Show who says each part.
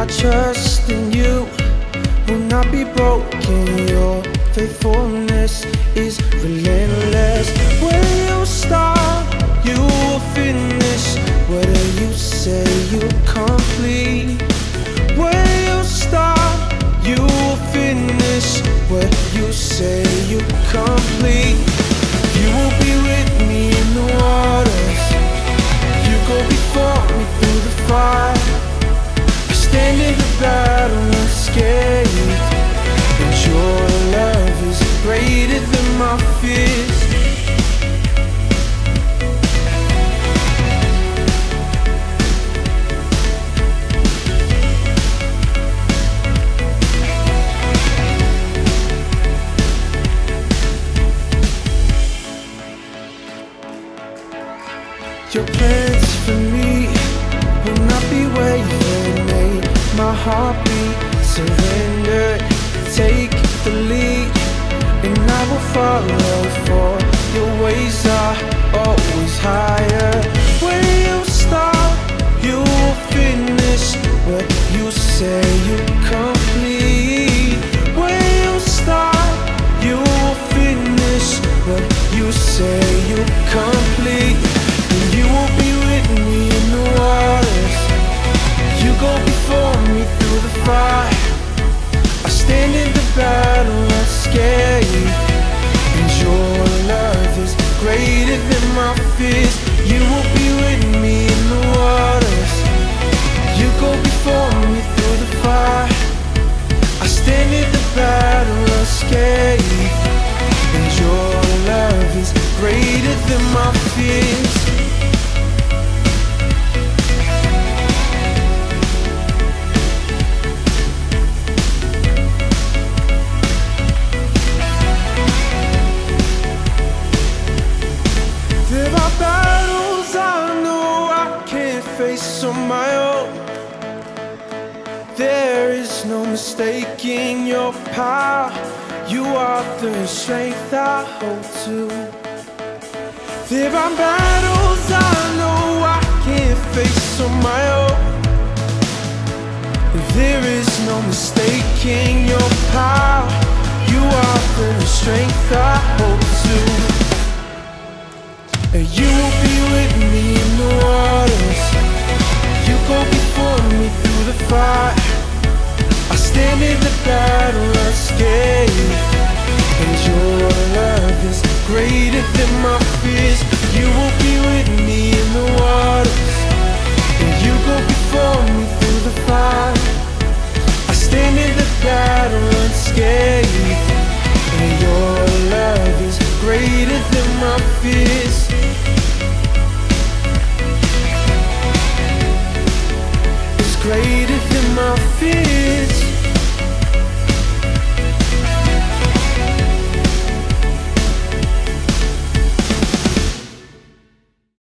Speaker 1: trust in you will not be broken. Your faithfulness is relentless. Where you start, you will finish. Whatever you say, you complete. Where you start, you will finish. What you say, you complete. You will be with me in the waters. You go before me through the fire. I stand in the battle unscathed, and your love is greater than my fears. Your plans for me will not be wavered. Make my heart beat, surrender, take the lead, and I will follow, for your ways are always higher. Where you start, you will finish. What you say, you complete. Where you start, you will finish. What you say, you complete. You will be with me in the waters. You go before me through the fire. I stand in the battle unscathed, and your love is greater than my fears. You will be with me in the waters. You go before me through the fire. I stand in the battle unscathed, and your love is greater than my fears. On my own, there is no mistaking your power. You are the strength I hold to. There are battles I know I can't face on my own. There is no mistaking your power. You are the strength I hold to. And you will be with me in the waters. You go before me through the fire. I stand in the battle unscathed, and your love is greater than my